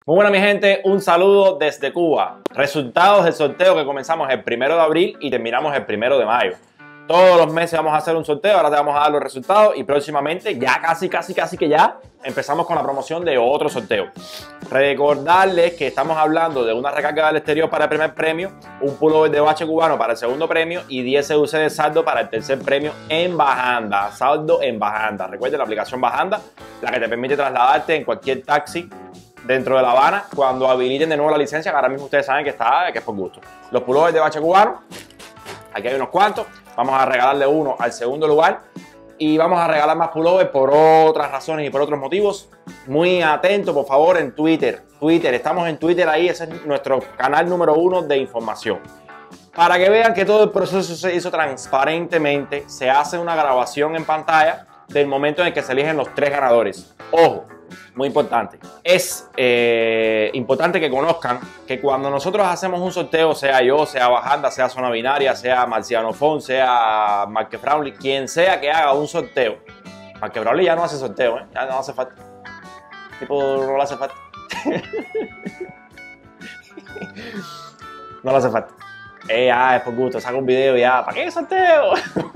Muy buena mi gente, un saludo desde Cuba. Resultados del sorteo que comenzamos el 1 de abril y terminamos el 1 de mayo. Todos los meses vamos a hacer un sorteo, ahora te vamos a dar los resultados y próximamente, ya casi que ya, empezamos con la promoción de otro sorteo. Recordarles que estamos hablando de una recarga del exterior para el primer premio, un pullover de bache cubano para el segundo premio y 10 CUC de saldo para el tercer premio en Bajanda. Saldo en Bajanda. Recuerden la aplicación Bajanda, la que te permite trasladarte en cualquier taxi dentro de La Habana cuando habiliten de nuevo la licencia, que ahora mismo ustedes saben que es por gusto. Los pullovers de bache cubano, aquí hay unos cuantos. Vamos a regalarle uno al segundo lugar y vamos a regalar más pullovers por otras razones y por otros motivos. Muy atento, por favor, en Twitter. Estamos en Twitter ahí, ese es nuestro canal número 1 de información. Para que vean que todo el proceso se hizo transparentemente, se hace una grabación en pantalla del momento en el que se eligen los 3 ganadores. Ojo, muy importante. Es importante que conozcan que cuando nosotros hacemos un sorteo, sea yo, sea Bajanda, sea Zona Binaria, sea Marciano Fon, sea Marques Brownlee, quien sea que haga un sorteo. Marques Brownlee ya no hace sorteo, ya no hace falta. Tipo, no le hace falta. No le hace falta. Ya, es por gusto, saca un video y ya. ¿Para qué sorteo?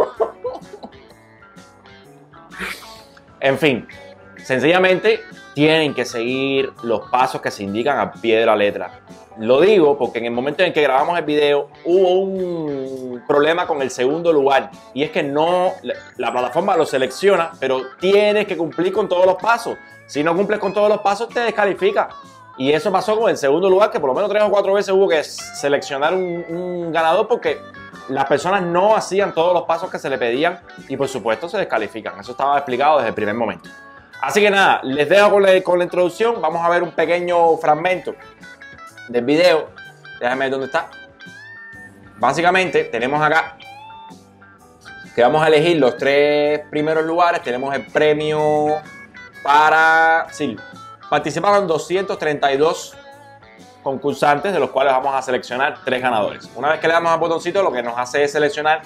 En fin. Sencillamente tienen que seguir los pasos que se indican al pie de la letra. Lo digo porque en el momento en que grabamos el video hubo un problema con el segundo lugar y es que no, la plataforma lo selecciona, pero tienes que cumplir con todos los pasos. Si no cumples con todos los pasos te descalifica. Y eso pasó con el segundo lugar, que por lo menos 3 o 4 veces hubo que seleccionar un ganador porque las personas no hacían todos los pasos que se le pedían y por supuesto se descalifican. Eso estaba explicado desde el primer momento. Así que nada, les dejo con la introducción. Vamos a ver un pequeño fragmento del video. Déjame ver dónde está. Básicamente tenemos acá que vamos a elegir los 3 primeros lugares. Tenemos el premio para... Sí, participaron 232 concursantes, de los cuales vamos a seleccionar 3 ganadores. Una vez que le damos al botoncito, lo que nos hace es seleccionar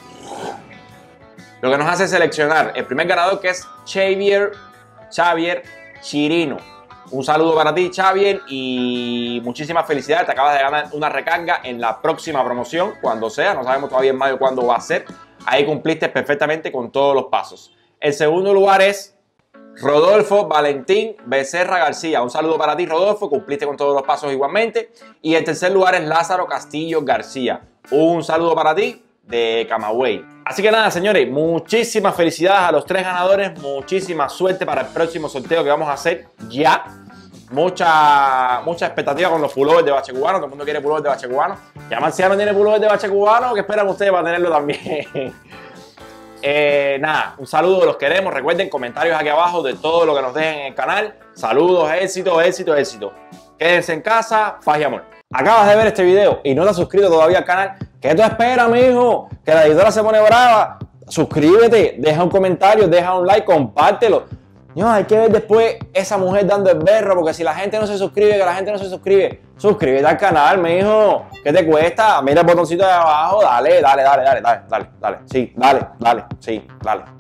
el primer ganador, que es Xavier Chirino. Un saludo para ti, Xavier, y muchísimas felicidades. Te acabas de ganar una recarga en la próxima promoción, cuando sea. No sabemos todavía en mayo cuándo va a ser. Ahí cumpliste perfectamente con todos los pasos. El segundo lugar es Rodolfo Valentín Becerra García. Un saludo para ti, Rodolfo. Cumpliste con todos los pasos igualmente. Y el tercer lugar es Lázaro Castillo García. Un saludo para ti de Camagüey. Así que nada, señores, muchísimas felicidades a los 3 ganadores, muchísima suerte para el próximo sorteo que vamos a hacer ya. Mucha expectativa con los pullovers de bache cubano, todo el mundo quiere pullovers de bache cubano. Ya Marciano tiene pullovers de bache cubano, ¿qué esperan ustedes para tenerlo también? Nada, un saludo, los queremos. Recuerden comentarios aquí abajo de todo lo que nos dejen en el canal. Saludos, éxito, éxito, éxito. Quédense en casa, paz y amor. Acabas de ver este video y no te has suscrito todavía al canal. ¿Qué tú esperas, mijo? Que la editora se pone brava. Suscríbete, deja un comentario, deja un like, compártelo. No, hay que ver después esa mujer dando el berro, porque si la gente no se suscribe, suscríbete al canal, mijo. ¿Qué te cuesta? Mira el botoncito de abajo, dale. Sí, dale.